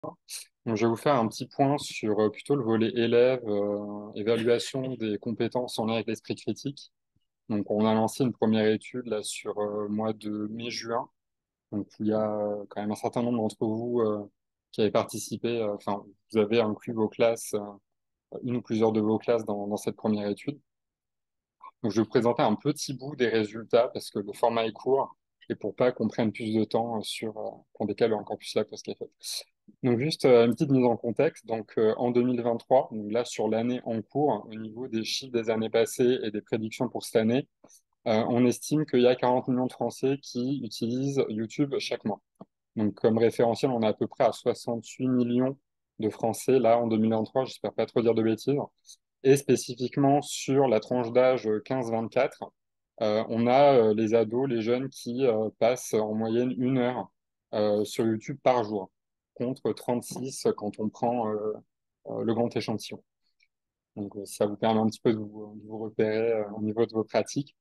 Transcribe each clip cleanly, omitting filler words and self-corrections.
Donc, je vais vous faire un petit point sur plutôt le volet élève, évaluation des compétences en lien avec l'esprit critique. Donc, on a lancé une première étude là sur le mois de mai-juin. Donc, il y a quand même un certain nombre d'entre vous qui avez participé. Enfin, vous avez inclus vos classes, une ou plusieurs de vos classes dans cette première étude. Donc, je vais vous présenter un petit bout des résultats parce que le format est court et pour pas qu'on prenne plus de temps qu'on décale encore plus la pause café. Donc juste une petite mise en contexte. Donc en 2023, donc là sur l'année en cours, au niveau des chiffres des années passées et des prédictions pour cette année, on estime qu'il y a 40 millions de Français qui utilisent YouTube chaque mois. Donc comme référentiel, on est à peu près à 68 millions de Français là en 2023. J'espère pas trop dire de bêtises. Et spécifiquement sur la tranche d'âge 15-24, on a les ados, les jeunes qui passent en moyenne 1 heure sur YouTube par jour, contre 36 quand on prend le grand échantillon. Donc ça vous permet un petit peu de vous repérer au niveau de vos pratiques.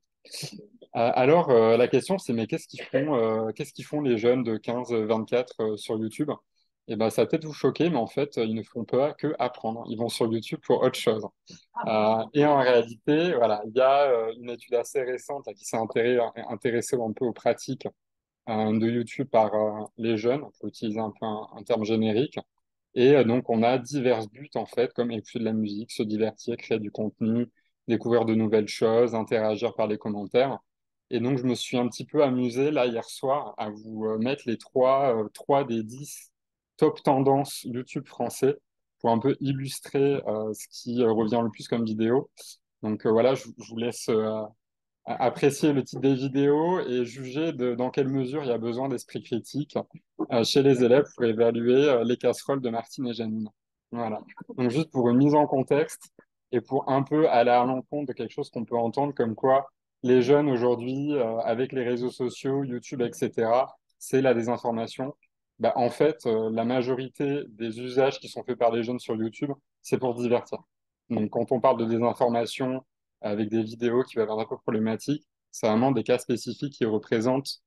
Alors la question c'est mais qu'est-ce qu'ils font les jeunes de 15-24 sur YouTube? Et ben ça va peut-être vous choquer, mais en fait ils ne font pas que apprendre. Ils vont sur YouTube pour autre chose. Et en réalité, voilà, il y a une étude assez récente là, qui s'est intéressée un peu aux pratiques de YouTube par les jeunes. On peut utiliser un peu un terme générique. Et donc, on a divers buts, en fait, comme écouter de la musique, se divertir, créer du contenu, découvrir de nouvelles choses, interagir par les commentaires. Et donc, je me suis un petit peu amusé, là, hier soir, à vous mettre les trois des 10 top tendances YouTube français pour un peu illustrer ce qui revient le plus comme vidéo. Donc, voilà, je vous laisse apprécier le titre des vidéos et juger dans quelle mesure il y a besoin d'esprit critique chez les élèves pour évaluer les casseroles de Martine et Janine. Voilà. Donc juste pour une mise en contexte et pour un peu aller à l'encontre de quelque chose qu'on peut entendre comme quoi les jeunes aujourd'hui, avec les réseaux sociaux, YouTube, etc., c'est la désinformation. Bah, en fait, la majorité des usages qui sont faits par les jeunes sur YouTube, c'est pour se divertir. Donc quand on parle de désinformation, avec des vidéos qui peuvent être un peu problématiques. C'est vraiment des cas spécifiques qui représentent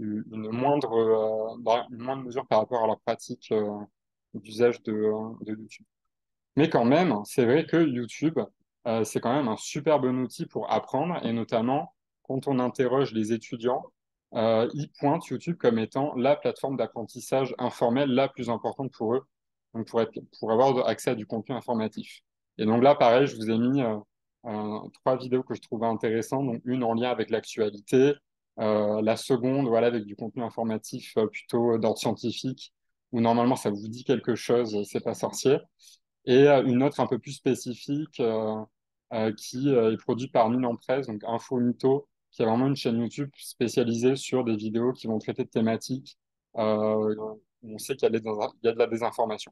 dans une moindre mesure par rapport à leur pratique d'usage de YouTube. Mais quand même, c'est vrai que YouTube, c'est quand même un super bon outil pour apprendre, et notamment quand on interroge les étudiants, ils pointent YouTube comme étant la plateforme d'apprentissage informel la plus importante pour eux, donc pour avoir accès à du contenu informatif. Et donc là, pareil, je vous ai mis trois vidéos que je trouvais intéressantes, donc une en lien avec l'actualité, la seconde, voilà, avec du contenu informatif plutôt d'ordre scientifique, où normalement ça vous dit quelque chose, c'est pas sorcier et une autre un peu plus spécifique qui est produite par Milan Presse, donc Info Mytho, qui est vraiment une chaîne YouTube spécialisée sur des vidéos qui vont traiter de thématiques où on sait qu'il y a de la désinformation.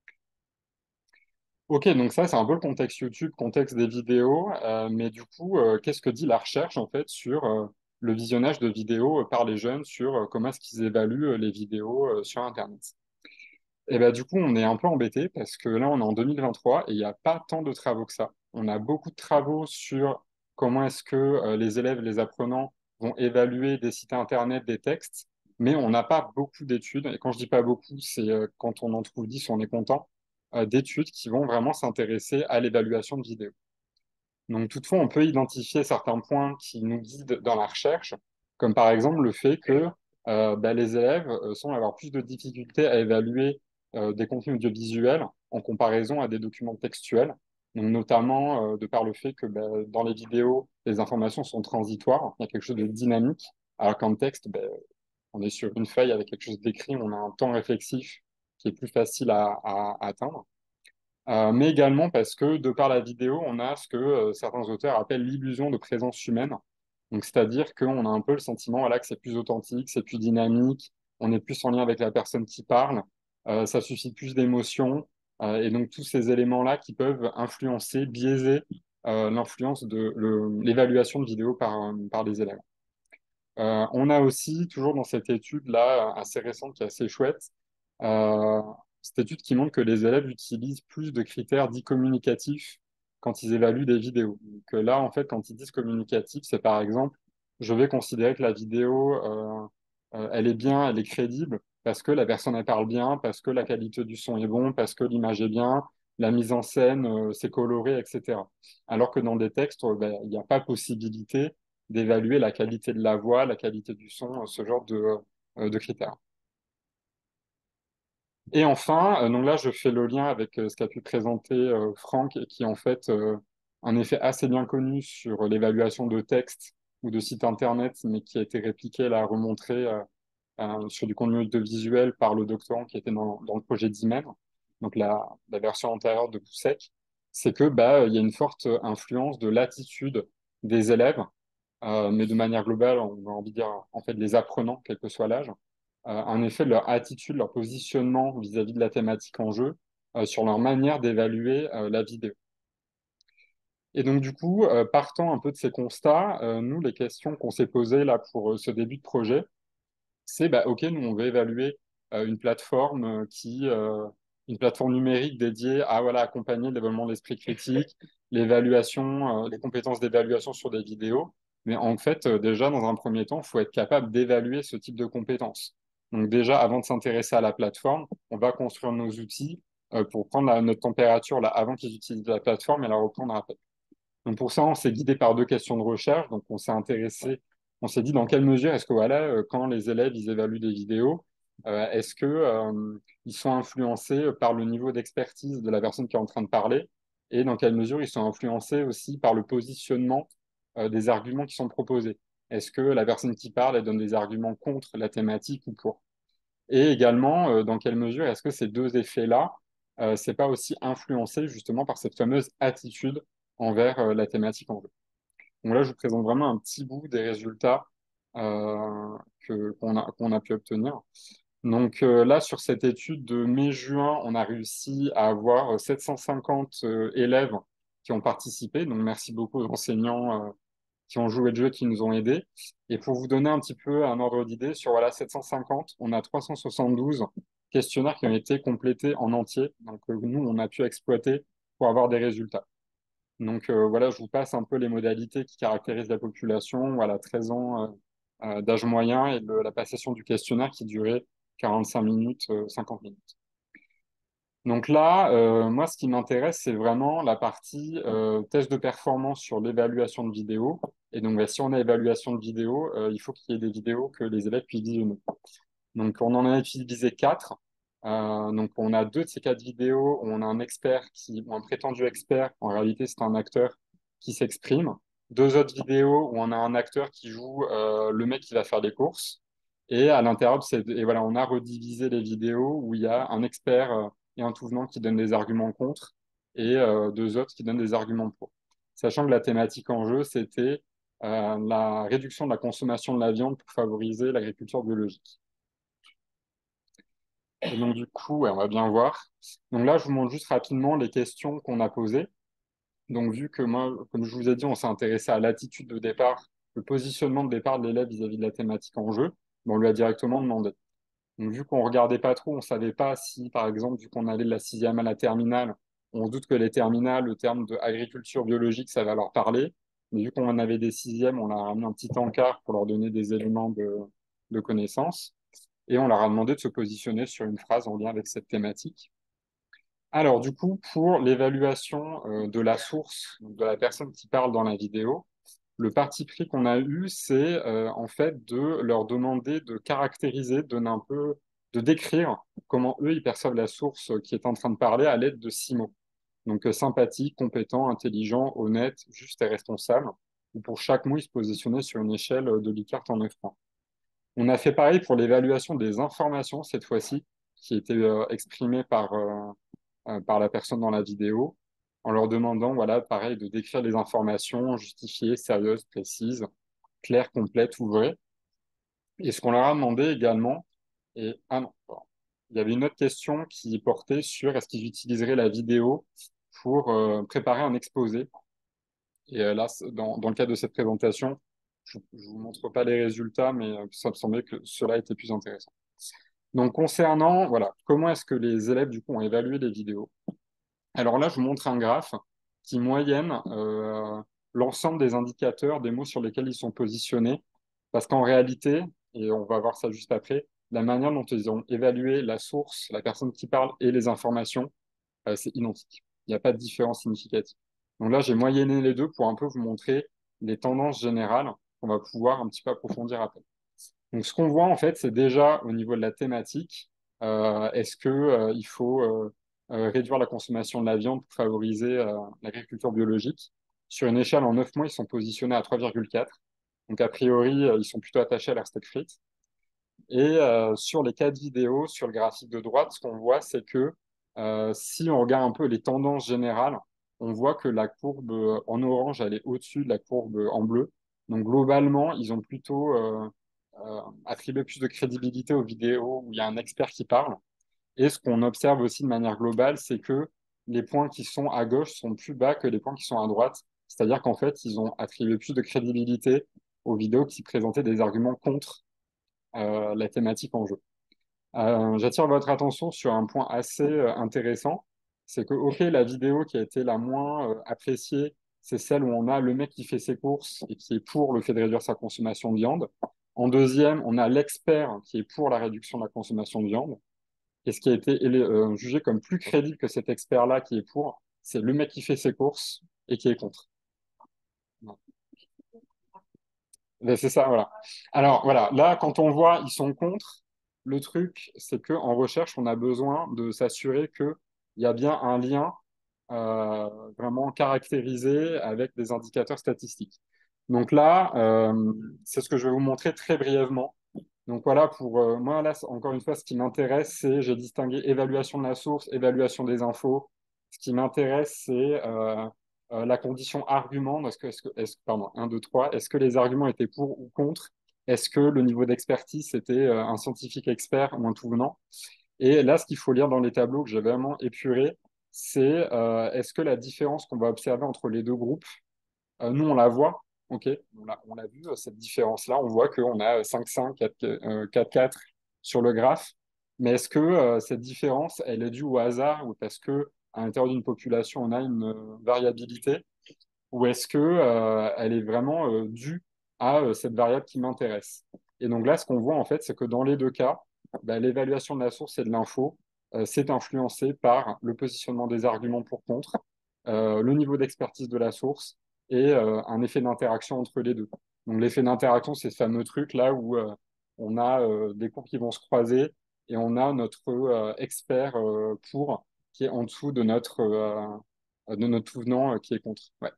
Ok, donc ça, c'est un peu le contexte YouTube, contexte des vidéos, mais du coup, qu'est-ce que dit la recherche en fait sur le visionnage de vidéos par les jeunes, sur comment est-ce qu'ils évaluent les vidéos sur Internet? Et bah, du coup, on est un peu embêté parce que là, on est en 2023 et il n'y a pas tant de travaux que ça. On a beaucoup de travaux sur comment est-ce que les élèves, les apprenants vont évaluer des sites internet, des textes, mais on n'a pas beaucoup d'études. Et quand je dis pas beaucoup, c'est quand on en trouve 10, on est content, d'études qui vont vraiment s'intéresser à l'évaluation de vidéos. Donc, toutefois, on peut identifier certains points qui nous guident dans la recherche, comme par exemple le fait que bah, les élèves semblent avoir plus de difficultés à évaluer des contenus audiovisuels en comparaison à des documents textuels, donc notamment de par le fait que bah, dans les vidéos, les informations sont transitoires, il y a quelque chose de dynamique, alors qu'en texte, bah, on est sur une feuille avec quelque chose d'écrit, on a un temps réflexif qui est plus facile à atteindre. Mais également parce que, de par la vidéo, on a ce que certains auteurs appellent l'illusion de présence humaine. Donc, c'est-à-dire qu'on a un peu le sentiment voilà, que c'est plus authentique, c'est plus dynamique, on est plus en lien avec la personne qui parle, ça suscite plus d'émotions, et donc tous ces éléments-là qui peuvent influencer, biaiser l'influence de l'évaluation de vidéos par les élèves. On a aussi, toujours dans cette étude-là, assez récente, qui est assez chouette, euh, cette étude qui montre que les élèves utilisent plus de critères dits communicatifs quand ils évaluent des vidéos. Donc là, en fait, quand ils disent communicatif, c'est par exemple, je vais considérer que la vidéo, elle est bien, elle est crédible parce que la personne elle parle bien, parce que la qualité du son est bon, parce que l'image est bien, la mise en scène, c'est coloré, etc. Alors que dans des textes, ben, il n'y a pas possibilité d'évaluer la qualité de la voix, la qualité du son, ce genre de critères. Et enfin, donc là, je fais le lien avec ce qu'a pu présenter Franck, et qui est en fait un effet assez bien connu sur l'évaluation de textes ou de sites internet, mais qui a été répliqué, là, remontré sur du contenu audiovisuel par le doctorant qui était dans le projet d'Imen, donc la version antérieure de Poussec, c'est que bah, il y a une forte influence de l'attitude des élèves, mais de manière globale, on a envie de dire en fait les apprenants, quel que soit l'âge, un effet de leur attitude, leur positionnement vis-à-vis de la thématique en jeu, sur leur manière d'évaluer la vidéo. Et donc du coup, partant un peu de ces constats, nous, les questions qu'on s'est posées là pour ce début de projet, c'est bah, OK, nous, on veut évaluer une plateforme une plateforme numérique dédiée à voilà, accompagner le développement de l'esprit critique, l'évaluation, les compétences d'évaluation sur des vidéos. Mais en fait, déjà, dans un premier temps, il faut être capable d'évaluer ce type de compétences. Donc déjà, avant de s'intéresser à la plateforme, on va construire nos outils pour prendre notre température là, avant qu'ils utilisent la plateforme et la reprendre après. Donc pour ça, on s'est guidé par deux questions de recherche. Donc on s'est intéressé, on s'est dit dans quelle mesure est-ce que voilà, quand les élèves ils évaluent des vidéos, est-ce que ils sont influencés par le niveau d'expertise de la personne qui est en train de parler, et dans quelle mesure ils sont influencés aussi par le positionnement des arguments qui sont proposés. Est-ce que la personne qui parle, elle donne des arguments contre la thématique ou pour? Et également, dans quelle mesure est-ce que ces deux effets-là, c'est pas aussi influencé justement par cette fameuse attitude envers la thématique en jeu. Donc là, je vous présente vraiment un petit bout des résultats qu'on a pu obtenir. Donc là, sur cette étude de mai-juin, on a réussi à avoir 750 élèves qui ont participé. Donc merci beaucoup aux enseignants qui ont joué le jeu, qui nous ont aidés. Et pour vous donner un petit peu un ordre d'idée, sur voilà, 750, on a 372 questionnaires qui ont été complétés en entier. Donc nous, on a pu exploiter pour avoir des résultats. Donc voilà, je vous passe un peu les modalités qui caractérisent la population. Voilà, 13 ans d'âge moyen et la passation du questionnaire qui durait 45 minutes, 50 minutes. Donc là, moi, ce qui m'intéresse, c'est vraiment la partie test de performance sur l'évaluation de vidéos. Et donc, bah, si on a évaluation de vidéos, il faut qu'il y ait des vidéos que les élèves puissent visionner. Donc, on en a utilisé quatre. Donc, on a deux de ces quatre vidéos où on a un expert ou un prétendu expert, en réalité, c'est un acteur qui s'exprime. Deux autres vidéos où on a un acteur qui joue le mec qui va faire les courses. Et à l'intérieur, et voilà, on a redivisé les vidéos où il y a un expert et un tout venant qui donnent des arguments contre et deux autres qui donnent des arguments pour. Sachant que la thématique en jeu, c'était la réduction de la consommation de la viande pour favoriser l'agriculture biologique. Et donc, du coup, ouais, on va bien voir. Donc là, je vous montre juste rapidement les questions qu'on a posées. Donc, vu que moi, comme je vous ai dit, on s'est intéressé à l'attitude de départ, le positionnement de départ de l'élève vis-à-vis de la thématique en jeu, ben, on lui a directement demandé. Donc, vu qu'on regardait pas trop, on savait pas si, par exemple, vu qu'on allait de la sixième à la terminale, on se doute que les terminales, le terme de agriculture biologique, ça va leur parler. Mais vu qu'on en avait des sixièmes, on leur a ramené un petit encart pour leur donner des éléments de connaissance. Et on leur a demandé de se positionner sur une phrase en lien avec cette thématique. Alors, du coup, pour l'évaluation de la source, de la personne qui parle dans la vidéo, le parti pris qu'on a eu, c'est en fait de leur demander de caractériser, de donner un peu, de décrire comment eux, ils perçoivent la source qui est en train de parler à l'aide de 6 mots. Donc, sympathique, compétent, intelligent, honnête, juste et responsable. Ou pour chaque mot, ils se positionnaient sur une échelle de Likert en 9 points. On a fait pareil pour l'évaluation des informations cette fois-ci, qui étaient exprimées par la personne dans la vidéo, en leur demandant, voilà, pareil, de décrire les informations justifiées, sérieuses, précises, claires, complètes ou vraies. Et ce qu'on leur a demandé également, ah non, pardon. Il y avait une autre question qui portait sur est-ce qu'ils utiliseraient la vidéo pour préparer un exposé. Et là, dans le cadre de cette présentation, je ne vous montre pas les résultats, mais ça me semblait que cela était plus intéressant. Donc, concernant, voilà, comment est-ce que les élèves, du coup, ont évalué les vidéos? Alors là, je vous montre un graphe qui moyenne l'ensemble des indicateurs des mots sur lesquels ils sont positionnés. Parce qu'en réalité, et on va voir ça juste après, la manière dont ils ont évalué la source, la personne qui parle et les informations, c'est identique. Il n'y a pas de différence significative. Donc là, j'ai moyenné les deux pour un peu vous montrer les tendances générales qu'on va pouvoir un petit peu approfondir après. Donc ce qu'on voit en fait, c'est déjà au niveau de la thématique, est-ce que il faut réduire la consommation de la viande pour favoriser l'agriculture biologique? Sur une échelle en 9 mois, ils sont positionnés à 3,4. Donc a priori, ils sont plutôt attachés à leur steak frites. Et sur les 4 vidéos, sur le graphique de droite, ce qu'on voit, c'est que si on regarde un peu les tendances générales, on voit que la courbe en orange, elle est au-dessus de la courbe en bleu. Donc globalement, ils ont plutôt attribué plus de crédibilité aux vidéos où il y a un expert qui parle. Et ce qu'on observe aussi de manière globale, c'est que les points qui sont à gauche sont plus bas que les points qui sont à droite. C'est-à-dire qu'en fait, ils ont attribué plus de crédibilité aux vidéos qui présentaient des arguments contre la thématique en jeu. J'attire votre attention sur un point assez intéressant, c'est que, ok, la vidéo qui a été la moins appréciée, c'est celle où on a le mec qui fait ses courses et qui est pour le fait de réduire sa consommation de viande. En deuxième, on a l'expert qui est pour la réduction de la consommation de viande. Et ce qui a été jugé comme plus crédible que cet expert-là qui est pour, c'est le mec qui fait ses courses et qui est contre. Ben, c'est ça, voilà. Alors voilà, là, quand on voit ils sont contre, le truc, c'est que en recherche, on a besoin de s'assurer qu'il y a bien un lien euh, vraiment caractérisé avec des indicateurs statistiques. Donc là, c'est ce que je vais vous montrer très brièvement. Donc voilà, pour moi, là, encore une fois, ce qui m'intéresse, c'est, j'ai distingué évaluation de la source, évaluation des infos. Ce qui m'intéresse, c'est la condition argument. Pardon, un, 2, 3. Est-ce que les arguments étaient pour ou contre? Est-ce que le niveau d'expertise, c'était un scientifique expert ou un tout venant? Et là, ce qu'il faut lire dans les tableaux que j'ai vraiment épuré, c'est est-ce que la différence qu'on va observer entre les deux groupes, nous, on la voit, ok, on l'a vu, cette différence-là, on voit qu'on a 5,5, 4,4 sur le graphe, mais est-ce que cette différence, elle est due au hasard ou parce que à l'intérieur d'une population, on a une variabilité, ou est-ce que elle est vraiment due à cette variable qui m'intéresse? Et donc là, ce qu'on voit en fait, c'est que dans les deux cas, bah, l'évaluation de la source et de l'info, c'est influencé par le positionnement des arguments pour contre, le niveau d'expertise de la source et un effet d'interaction entre les deux. Donc l'effet d'interaction, c'est ce fameux truc là où on a des courbes qui vont se croiser et on a notre expert pour qui est en dessous de notre tout venant qui est contre. Ouais.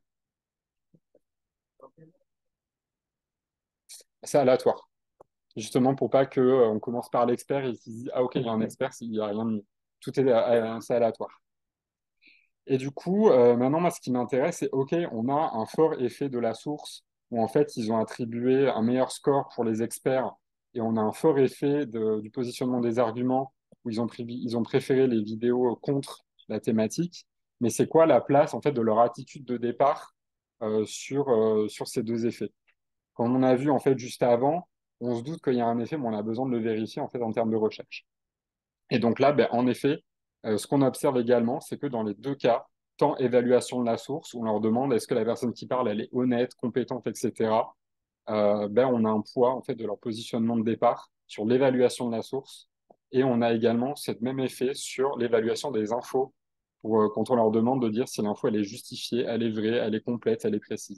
C'est aléatoire. Justement pour pas que on commence par l'expert et qu'il se dise ah ok il y a un expert s'il n'y a rien de mieux. Tout est c'est aléatoire. Et du coup, maintenant, moi, ce qui m'intéresse, c'est, OK, on a un fort effet de la source, où en fait, ils ont attribué un meilleur score pour les experts, et on a un fort effet du positionnement des arguments, où ils ont préféré les vidéos contre la thématique. Mais c'est quoi la place, en fait, de leur attitude de départ sur ces deux effets? Comme on a vu, en fait, juste avant, on se doute qu'il y a un effet, mais on a besoin de le vérifier, en fait, en termes de recherche. Et donc là, ben, en effet, ce qu'on observe également, c'est que dans les deux cas, tant évaluation de la source, où on leur demande est-ce que la personne qui parle, elle est honnête, compétente, etc., ben, on a un poids en fait de leur positionnement de départ sur l'évaluation de la source. Et on a également ce même effet sur l'évaluation des infos, quand on leur demande de dire si l'info elle est justifiée, elle est vraie, elle est complète, elle est précise.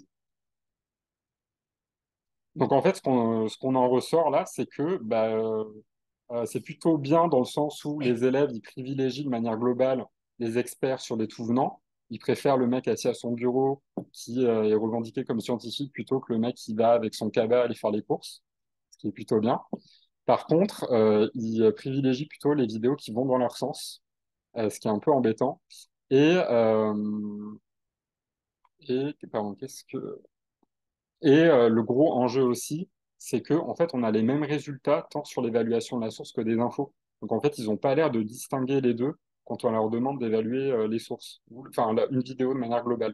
Donc en fait, ce qu'on en ressort là, c'est que bah, c'est plutôt bien dans le sens où les élèves, ils privilégient de manière globale les experts sur les tout venants. Ils préfèrent le mec assis à son bureau qui est revendiqué comme scientifique plutôt que le mec qui va avec son cabas aller faire les courses, ce qui est plutôt bien. Par contre, ils privilégient plutôt les vidéos qui vont dans leur sens, ce qui est un peu embêtant. Et, pardon, le gros enjeu aussi, c'est que en fait, on a les mêmes résultats tant sur l'évaluation de la source que des infos. Donc en fait, ils n'ont pas l'air de distinguer les deux quand on leur demande d'évaluer les sources, enfin une vidéo de manière globale.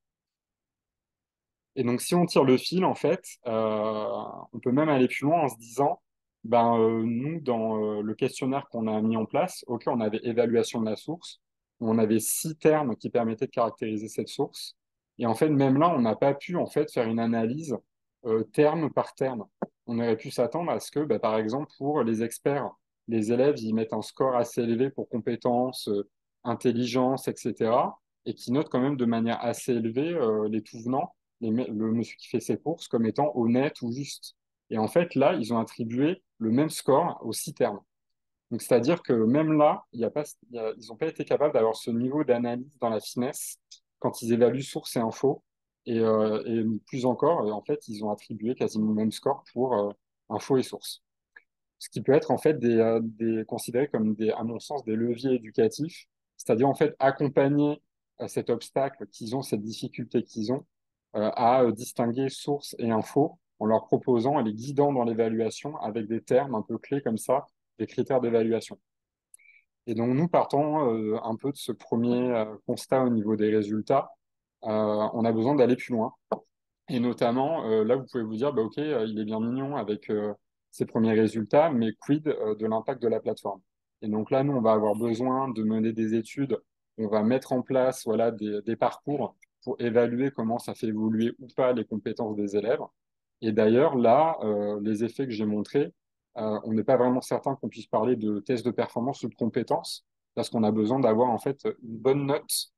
Et donc si on tire le fil, en fait, on peut même aller plus loin en se disant, ben nous, dans le questionnaire qu'on a mis en place, ok, on avait évaluation de la source, on avait 6 termes qui permettaient de caractériser cette source. Et en fait, même là, on n'a pas pu en fait faire une analyse terme par terme. on aurait pu s'attendre à ce que, par exemple, pour les experts, les élèves, ils mettent un score assez élevé pour compétences, intelligence, etc. Et qui notent quand même de manière assez élevée les tout venants, le monsieur qui fait ses courses, comme étant honnête ou juste. Et en fait, là, ils ont attribué le même score aux 6 termes. Donc, c'est-à-dire que même là, il y a pas, ils n'ont pas été capables d'avoir ce niveau d'analyse dans la finesse quand ils évaluent source et info. Et plus encore, en fait, ils ont attribué quasiment le même score pour info et source. Ce qui peut être en fait considéré comme à mon sens, des leviers éducatifs, c'est-à-dire en fait accompagner cet obstacle qu'ils ont, cette difficulté qu'ils ont, à distinguer source et info en leur proposant et les guidant dans l'évaluation avec des termes un peu clés comme ça, des critères d'évaluation. Et donc nous partons un peu de ce premier constat au niveau des résultats. On a besoin d'aller plus loin. Et notamment, là, vous pouvez vous dire, bah, OK, il est bien mignon avec ses premiers résultats, mais quid de l'impact de la plateforme? Et donc là, nous, on va avoir besoin de mener des études, on va mettre en place voilà, des parcours pour évaluer comment ça fait évoluer ou pas les compétences des élèves. Et d'ailleurs, là, les effets que j'ai montrés, on n'est pas vraiment certain qu'on puisse parler de tests de performance ou de compétences, parce qu'on a besoin d'avoir en fait une bonne note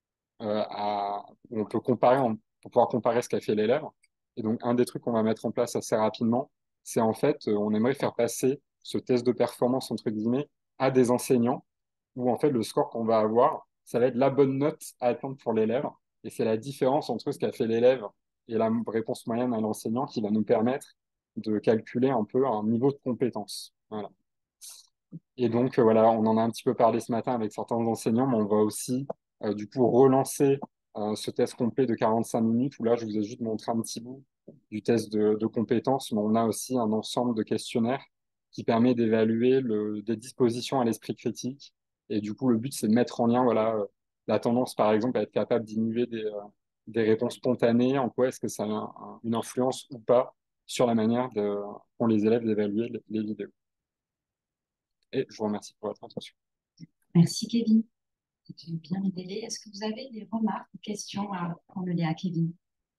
où on peut pour pouvoir comparer ce qu'a fait l'élève. Et donc, un des trucs qu'on va mettre en place assez rapidement, c'est en fait, on aimerait faire passer ce test de performance, entre guillemets, à des enseignants, où en fait, le score qu'on va avoir, ça va être la bonne note à attendre pour l'élève. Et c'est la différence entre ce qu'a fait l'élève et la réponse moyenne à l'enseignant qui va nous permettre de calculer un peu un niveau de compétence. Voilà. Et donc, voilà, on en a un petit peu parlé ce matin avec certains enseignants, mais on va aussi, du coup, relancer ce test complet de 45 minutes, où là, je vous ai juste montré un petit bout du test de compétences, mais on a aussi un ensemble de questionnaires qui permet d'évaluer des dispositions à l'esprit critique. Et du coup, le but, c'est de mettre en lien, voilà, la tendance, par exemple, à être capable d'inhiber des réponses spontanées, en quoi est-ce que ça a une influence ou pas sur la manière qu'ont les élèves d'évaluer les vidéos. Et je vous remercie pour votre attention. Merci Kevin. Tu as bien aidé. Est-ce que vous avez des remarques ou questions à formuler à Kevin?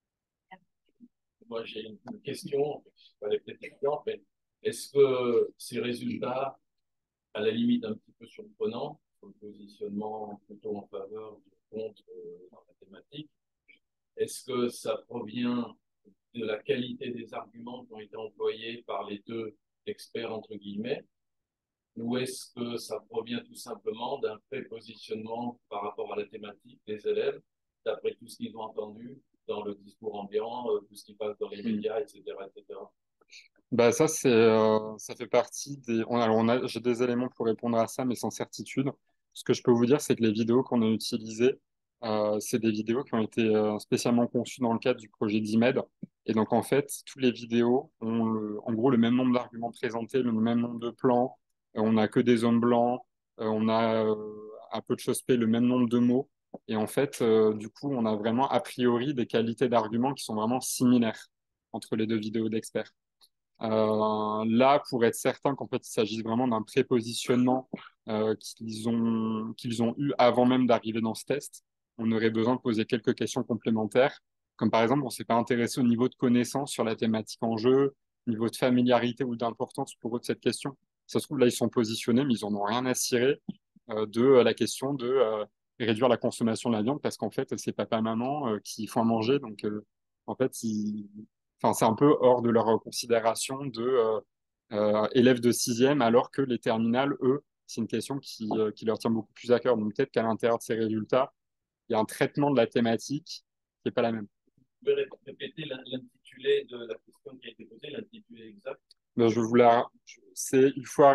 Moi, j'ai une question, elle peut-être évidente, mais est-ce que ces résultats, à la limite un petit peu surprenants, sur le positionnement plutôt en faveur du compte dans la thématique, est-ce que ça provient de la qualité des arguments qui ont été employés par les deux experts, entre guillemets, ou est-ce que ça provient tout simplement d'un prépositionnement par rapport à la thématique des élèves, d'après tout ce qu'ils ont entendu dans le discours ambiant, tout ce qui passe dans les médias, etc., etc. Bah ça ça fait partie des. J'ai des éléments pour répondre à ça, mais sans certitude. Ce que je peux vous dire, c'est que les vidéos qu'on a utilisées, c'est des vidéos qui ont été spécialement conçues dans le cadre du projet d'IMED. Et donc en fait, toutes les vidéos ont en gros le même nombre d'arguments présentés, le même nombre de plans. On n'a que des zones blancs. On a à peu de choses près le même nombre de mots. Et en fait, du coup, on a vraiment a priori des qualités d'arguments qui sont vraiment similaires entre les deux vidéos d'experts. Là, pour être certain qu'en fait, il s'agisse vraiment d'un prépositionnement qu'ils ont eu avant même d'arriver dans ce test, on aurait besoin de poser quelques questions complémentaires, comme par exemple, on ne s'est pas intéressé au niveau de connaissance sur la thématique en jeu, niveau de familiarité ou d'importance pour eux de cette question. Ça se trouve, là, ils sont positionnés, mais ils n'en ont rien à cirer de la question de réduire la consommation de la viande, parce qu'en fait, c'est papa-maman qui font à manger, donc en fait, enfin, c'est un peu hors de leur considération de élèves de sixième, alors que les terminales, eux, c'est une question qui leur tient beaucoup plus à cœur. Donc peut-être qu'à l'intérieur de ces résultats, il y a un traitement de la thématique qui n'est pas la même. Vous pouvez répéter l'intitulé de la question qui a été posée, l'intitulé exact? Mais c'est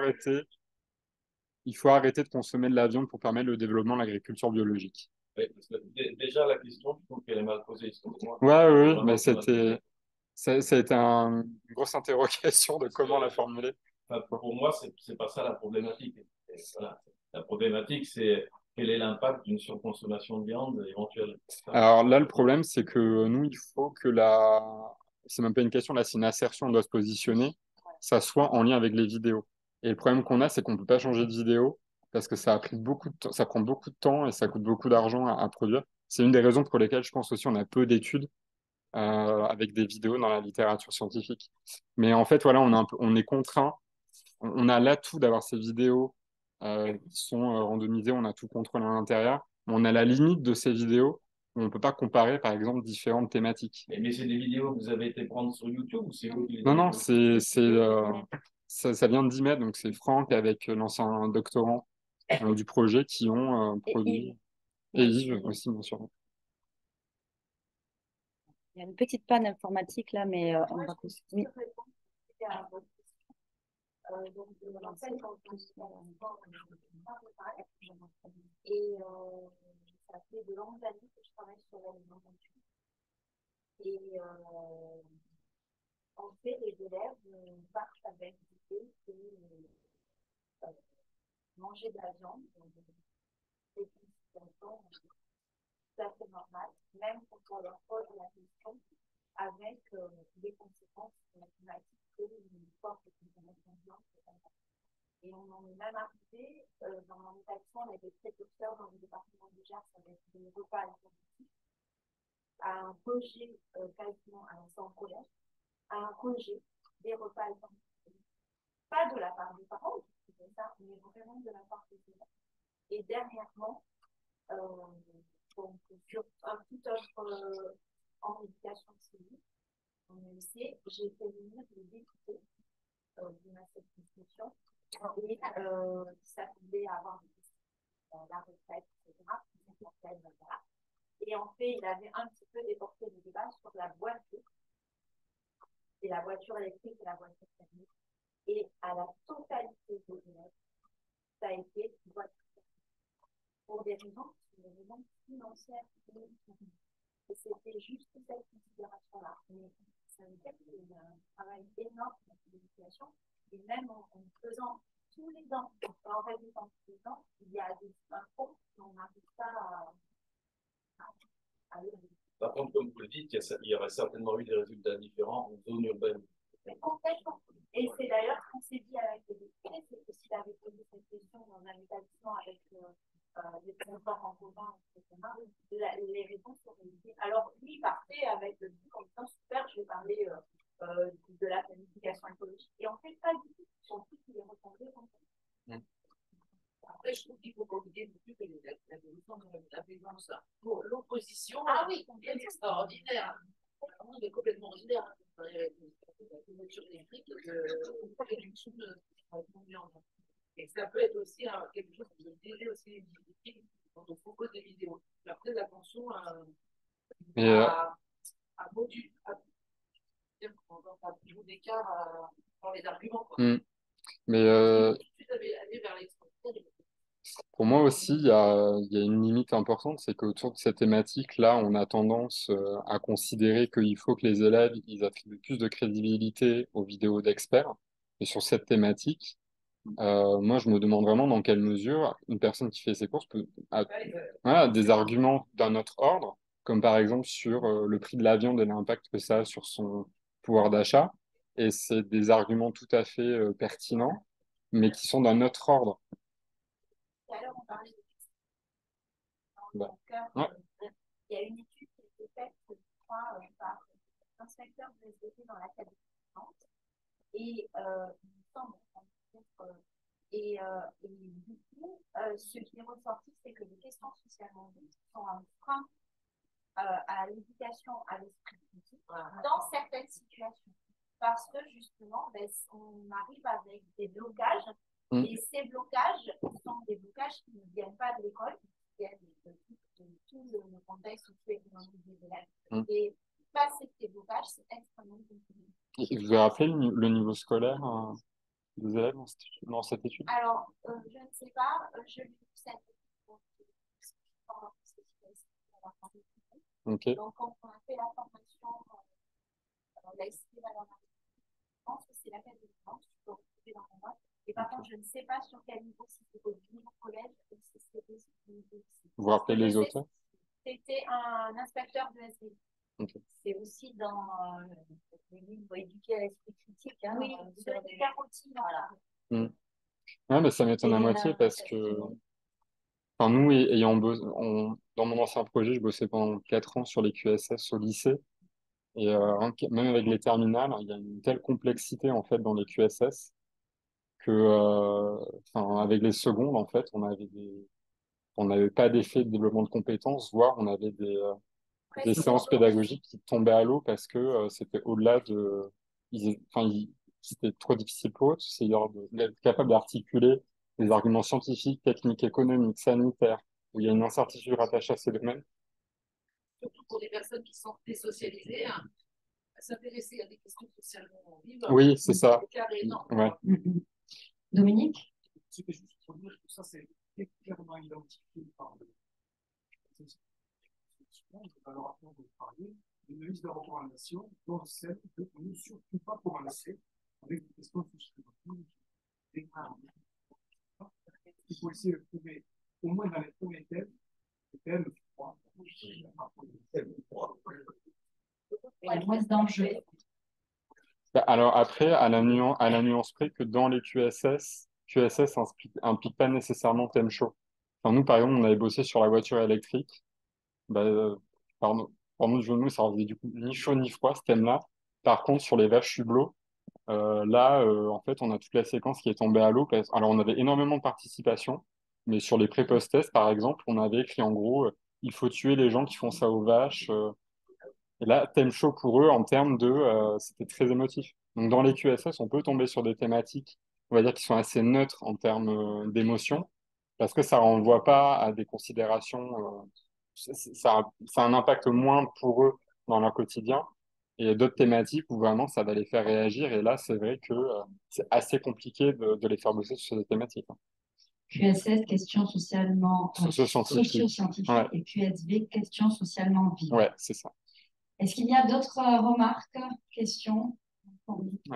il faut arrêter de consommer de la viande pour permettre le développement de l'agriculture biologique. Oui, parce que déjà la question, je trouve qu'elle est mal posée, excusez-moi. Ouais, oui, Vraiment, mais c'est mal posé. ça a été une grosse interrogation de comment la formuler. Enfin, pour moi, c'est pas ça la problématique. Et voilà. La problématique, c'est quel est l'impact d'une surconsommation de viande éventuelle. Alors là, le problème, c'est que nous, il faut que c'est même pas une question, là, c'est une assertion, on doit se positionner, ça soit en lien avec les vidéos. Et le problème qu'on a, c'est qu'on peut pas changer de vidéo parce que ça a pris beaucoup de temps, ça prend beaucoup de temps et ça coûte beaucoup d'argent à produire. C'est une des raisons pour lesquelles je pense aussi on a peu d'études avec des vidéos dans la littérature scientifique. Mais en fait, voilà, on est contraint. On a l'atout d'avoir ces vidéos qui sont randomisées, on a tout contrôlé à l'intérieur. On a la limite de ces vidéos où on ne peut pas comparer, par exemple, différentes thématiques. Mais c'est des vidéos que vous avez été prendre sur YouTube ou c'est vous qui les Non, avez non, prises? ça vient de 10 mètres, donc c'est Franck avec l'ancien doctorant du projet qui ont Et produit, et Yves aussi, bien sûr. Il y a une petite panne informatique là, mais on va continuer. Donc, l'enseigne et ça fait de longues années que je travaille sur l'alimentation. Et en fait, les élèves partent avec l'idée que manger de la viande, c'est une situation tout à fait normale, même quand on leur pose la question avec des conséquences mathématiques que une fois que consommation de viande, c'est pas. Et on en est même arrivé dans mon établissement, on avait précurseurs dans le département du Gers avec des repas alternatifs, à un rejet quasiment à l'instant collège, à un rejet des repas alternatifs. Pas de la part des parents, ça, mais vraiment de la part des élèves. Et dernièrement, donc, sur un tout autre en éducation civique, en lycée, j'ai fait venir des députés de ma circonscription et qui s'attendaient à avoir la retraite, etc. Voilà. Et en fait, il avait un petit peu déporté le débat sur la voiture, et la voiture électrique et la voiture thermique. Et à la totalité des élèves, ça a été une voiture thermique. Pour des raisons financières. Et c'était juste cette considération-là. Mais ça veut dire qu'il y a un travail énorme dans l'éducation. Et même en faisant tous les ans, en réalisant tous les ans, il y a des infos qu'on n'arrive pas à lire. Par contre, comme vous le dites, il y aurait certainement eu des résultats différents en zone urbaine. Mais complètement. Et c'est d'ailleurs ce qu'on s'est dit avec les députés, c'est que s'il avait posé cette question dans un établissement avec des transports en commun, etc., les réponses auraient été. Alors, lui partait avec le but en disant super, je vais parler de la planification écologique. Et en fait, pas du tout. Surtout qu'il est retombé comme ça. Après, je trouve qu'il faut pas oublier non plus que l'évolution de la violence pour l'opposition est extraordinaire. Le monde est complètement ordinaire. La voiture électrique, la réduction de viande. Et ça peut être aussi quelque chose qui peut aider aussi les difficultés quand on propose des vidéos. Faire très attention à moduler, à jouer d'écart dans les arguments. Mais Aller vers l'extrême. pour moi aussi, il y a une limite importante, c'est qu'autour de cette thématique-là, on a tendance à considérer qu'il faut que les élèves ils attribuent plus de crédibilité aux vidéos d'experts. Et sur cette thématique, moi, je me demande vraiment dans quelle mesure une personne qui fait ses courses peut voilà, des arguments d'un autre ordre, comme par exemple sur le prix de la viande et l'impact que ça a sur son pouvoir d'achat. Et c'est des arguments tout à fait pertinents, mais qui sont d'un autre ordre. Tout à l'heure, on parlait de Bah, mon cœur. ouais. Il y a une étude qui a été faite, je crois, par l'inspecteur de SVT dans l'Académie de Nantes. Et il me semble, du coup, ce qui est ressorti, c'est que les questions socialement dites sont un frein à l'éducation à l'esprit critique dans certaines situations. Parce que justement, on arrive avec des blocages, et ces blocages sont des blocages qui ne viennent pas de l'école, qui viennent de tout le contexte socio-économique des élèves. Et passer ces blocages, c'est extrêmement compliqué. Vous avez rappelé le niveau scolaire des élèves dans cette étude? Alors, je ne sais pas, je l'ai vu cette Ok. donc, quand on a fait la formation, la SCI à la je pense que c'est l'académie de France, tu peux retrouver dans mon note. Et par contre, je ne sais pas sur quel niveau, si c'était au niveau collège ou si c'était au niveau lycée. Vous rappelez les auteurs? C'était un inspecteur de SVT. Okay. C'est aussi dans le livre Éduquer à l'esprit critique. Hein, oui, sur des carottines. Voilà. Ouais, mais ça m'étonne à moitié parce que enfin, nous, dans mon ancien projet, je bossais pendant 4 ans sur les QSS au lycée. Et même avec les terminales, il y a une telle complexité en fait dans les QSS que, enfin, avec les secondes, en fait, on n'avait pas d'effet de développement de compétences, voire on avait des séances pédagogiques qui tombaient à l'eau parce que c'était au-delà de, c'était trop difficile pour eux, c'est-à-dire d'être capable d'articuler des arguments scientifiques, techniques, économiques, sanitaires, où il y a une incertitude rattachée à ces domaines. Surtout pour les personnes qui sont désocialisées, hein, à s'intéresser à des questions socialement vives. Oui, c'est ça. Ouais. Dominique? C'était juste pour dire que ça, c'est clairement identifié par le rapport de parler d'une liste de recommandations, dont celle de ne surtout pas commencer avec des questions sociales. Il faut essayer de trouver, au moins dans les premiers thèmes, les thèmes 3. Et le reste d'enjeux. Alors après, à la nuance près que dans les QSS implique pas nécessairement thème chaud. Enfin, nous, par exemple, on avait bossé sur la voiture électrique. Bah, pardon du jeu de mots, ça faisait du coup ni chaud ni froid ce thème-là. Par contre, sur les vaches hublots, là, en fait, on a toute la séquence qui est tombée à l'eau. Alors, on avait énormément de participation, mais sur les pré-post-tests, par exemple, on avait écrit en gros, il faut tuer les gens qui font ça aux vaches. Et là, thème chaud pour eux en termes de, c'était très émotif. Donc, dans les QSS, on peut tomber sur des thématiques, on va dire, qui sont assez neutres en termes d'émotion, parce que ça renvoie pas à des considérations, ça a un impact moins pour eux dans leur quotidien. Et d'autres thématiques où vraiment ça va les faire réagir. Et là, c'est vrai que c'est assez compliqué de les faire bosser sur ces thématiques. QSS, questions socialement Socio-scientifiques. socio-scientifiques, Ouais. et QSV, questions socialement vives. Ouais, c'est ça. Est-ce qu'il y a d'autres remarques, questions? Ouais.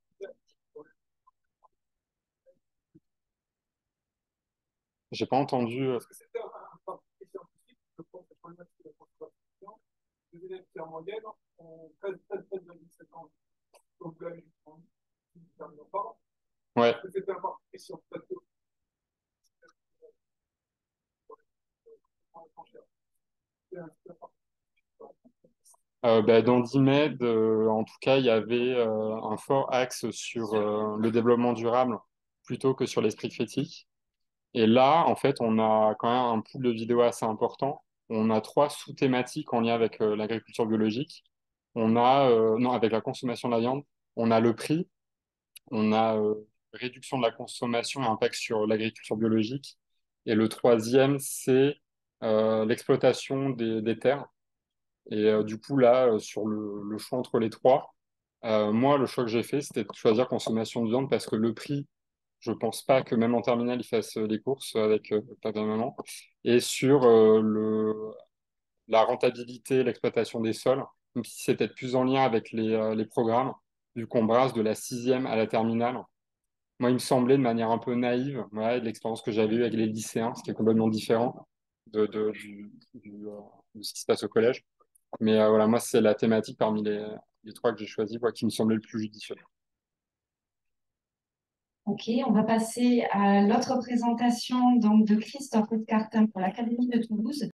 J'ai pas entendu. C'était un parti scientifique, je pense que pour le mettre de la conservation, les élèves qui en moyenne ont 13,7 ans. Donc, vous l'avez dit, pas. Ouais. C'était un parti sur plateau. Dans DIMED, en tout cas, il y avait un fort axe sur le développement durable plutôt que sur l'esprit critique. Et là, en fait, on a quand même un pool de vidéos assez important. On a 3 sous-thématiques en lien avec l'agriculture biologique. Non, avec la consommation de la viande. On a le prix, on a réduction de la consommation et impact sur l'agriculture biologique. Et le troisième, c'est l'exploitation des terres. Et du coup, là, sur le choix entre les trois, moi, le choix que j'ai fait, c'était de choisir consommation de viande parce que le prix, je pense pas que même en terminale, ils fassent les courses avec papa et maman. Et sur la rentabilité, l'exploitation des sols, même si c'est peut-être plus en lien avec les programmes, vu qu'on brasse de la sixième à la terminale. Moi, il me semblait de manière un peu naïve, ouais, de l'expérience que j'avais eue avec les lycéens, ce qui est complètement différent de ce qui se passe au collège. Mais voilà, moi, c'est la thématique parmi les 3 que j'ai choisi, qui me semblait le plus judicieux. Ok, on va passer à l'autre présentation donc, de Christophe Cartin pour l'Académie de Toulouse.